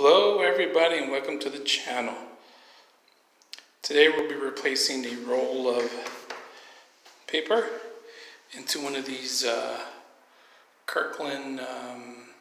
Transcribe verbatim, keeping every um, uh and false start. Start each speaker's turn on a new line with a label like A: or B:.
A: Hello everybody and welcome to the channel. Today we'll be replacing a roll of paper into one of these uh, Kirkland um,